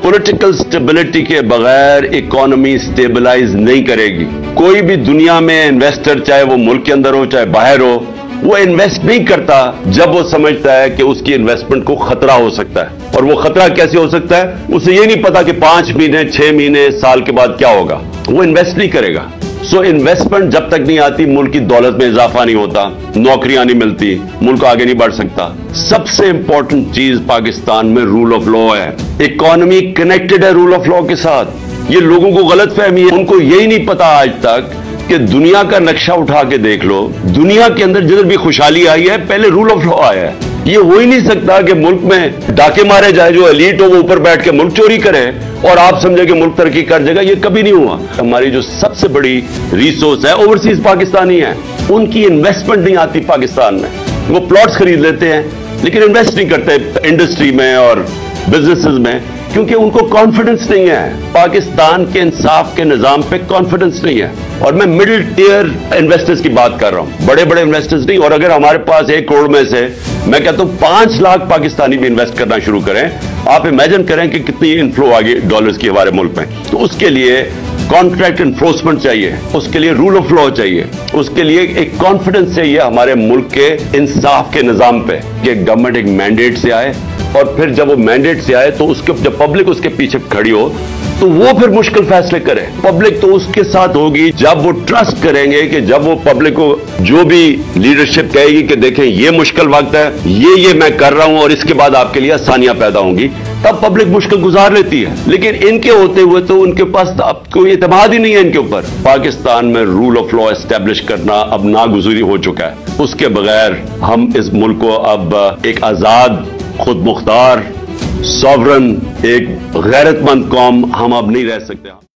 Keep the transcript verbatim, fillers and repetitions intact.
Political stability के बगैर economy stabilise नहीं करेगी। कोई भी दुनिया में इन्वेस्टर, चाहे वो मुल्क के अंदर हो चाहे बाहर हो, वो इन्वेस्ट नहीं करता जब वो समझता है कि उसकी इन्वेस्टमेंट को खतरा हो सकता है। और वो खतरा कैसे हो सकता है, उसे ये नहीं पता कि पांच महीने छह महीने साल के बाद क्या होगा, वो इन्वेस्ट नहीं करेगा। सो इन्वेस्टमेंट जब तक नहीं आती, मुल्क की दौलत में इजाफा नहीं होता, नौकरियां नहीं मिलती, मुल्क आगे नहीं बढ़ सकता। सबसे इंपॉर्टेंट चीज पाकिस्तान में रूल ऑफ लॉ है। इकोनॉमी कनेक्टेड है रूल ऑफ लॉ के साथ। ये लोगों को गलत फहमी है, उनको यही नहीं पता आज तक कि दुनिया का नक्शा उठा के देख लो, दुनिया के अंदर जिधर भी खुशहाली आई है पहले रूल ऑफ लॉ आया है। ये हो ही नहीं सकता कि मुल्क में डाके मारे जाए, जो एलीट हो वो ऊपर बैठ के मुल्क चोरी करे और आप समझे कि मुल्क तरक्की कर जाएगा। ये कभी नहीं हुआ। हमारी जो सबसे बड़ी रिसोर्स है ओवरसीज पाकिस्तानी है, उनकी इन्वेस्टमेंट नहीं आती पाकिस्तान में। वो प्लॉट्स खरीद लेते हैं लेकिन इन्वेस्ट नहीं करते इंडस्ट्री में और बिजनेसेस में, क्योंकि उनको कॉन्फिडेंस नहीं है। पाकिस्तान के इंसाफ के निजाम पे कॉन्फिडेंस नहीं है। और मैं मिडिल टियर इन्वेस्टर्स की बात कर रहा हूं, बड़े बड़े इन्वेस्टर्स नहीं। और अगर हमारे पास एक करोड़ में से मैं कहता हूं पांच लाख पाकिस्तानी भी इन्वेस्ट करना शुरू करें, आप इमेजिन करें कि कितनी इनफ्लो आ गई डॉलर्स की हमारे मुल्क में। तो उसके लिए कॉन्ट्रैक्ट इन्फोर्समेंट चाहिए, उसके लिए रूल ऑफ लॉ चाहिए, उसके लिए एक कॉन्फिडेंस चाहिए हमारे मुल्क के इंसाफ के निजाम पे कि गवर्नमेंट एक मैंडेट से आए, और फिर जब वो मैंडेट से आए तो उसके जब पब्लिक उसके पीछे खड़ी हो तो वो फिर मुश्किल फैसले करे। पब्लिक तो उसके साथ होगी जब वो ट्रस्ट करेंगे कि जब वो पब्लिक को जो भी लीडरशिप कहेगी कि देखें ये मुश्किल वक्त है, ये ये मैं कर रहा हूं और इसके बाद आपके लिए आसानियां पैदा होंगी, तब पब्लिक मुश्किल गुजार लेती है। लेकिन इनके होते हुए तो उनके पास अब कोई एतमाद ही नहीं है इनके ऊपर। पाकिस्तान में रूल ऑफ लॉ एस्टेब्लिश करना अब नागुज़री हो चुका है। उसके बगैर हम इस मुल्क को अब एक आजाद, खुद मुख्तार, सॉवरन, एक गैरतमंद कौम हम अब नहीं रह सकते।